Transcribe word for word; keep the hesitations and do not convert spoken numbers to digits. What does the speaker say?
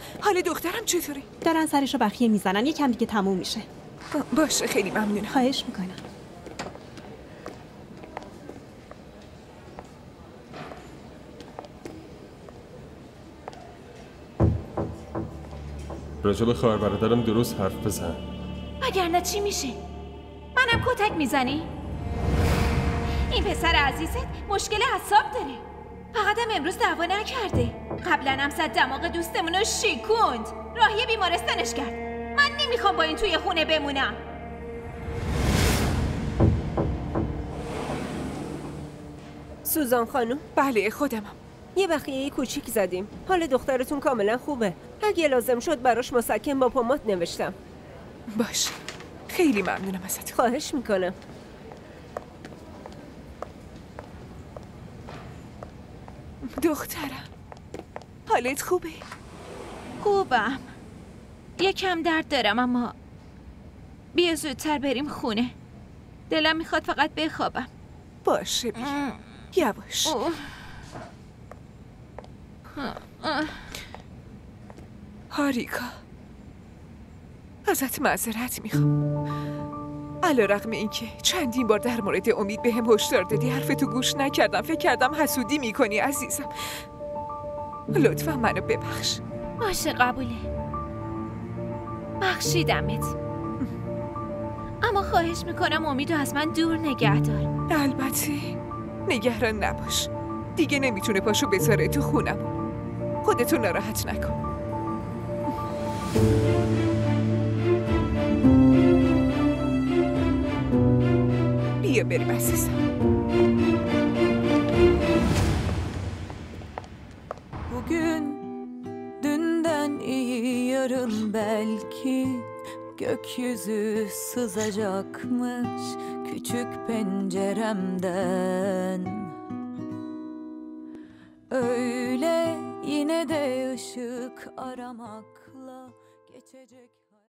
حال دخترم چطوری؟ دارن سرشو بخیه میزنن، یکم دیگه تموم میشه. باشه خیلی ممنونم. خواهش میکنم. راجع به خواهر برادرم درست حرف بزن. اگر نه چی میشه؟ منم کتک میزنی؟ این پسر عزیزت مشکل اعصاب داره. فقط هم امروز دعوا نکرده. قبلا هم صد دماغ دوستمون رو شیکوند. راهی بیمارستانش کرد. من نمیخوام با این توی خونه بمونم. سوزان خانم؟ بله خودمم. یه بخیه کوچیک زدیم. حال دخترتون کاملا خوبه. اگه لازم شد براش مسکن با پماد نوشتم. باشه. خیلی ممنونم ازت. خواهش میکنم. دخترم حالت خوبه؟ خوبم. یکم درد دارم اما بیا زودتر بریم خونه. دلم میخواد فقط بخوابم. باشه بیا. یواش. هاریکا ازت معذرت میخوام. علیرغم اینکه چندین بار در مورد امید بهم هشدار دادی حرفتو گوش نکردم. فکر کردم حسودی میکنی عزیزم. لطفا منو ببخش. باشه قبوله. بخشیدمت. اما خواهش میکنم امیدو از من دور نگه دار. البته نگران نباش. دیگه نمیتونه پاشو بذاره تو خونم. خودتو ناراحت نکن. بیا بریم عزیزم. Bugün dünden iyi yarın belki gökyüzü sızacakmış küçük penceremden. Öyle yine de ışık aramakla geçecek.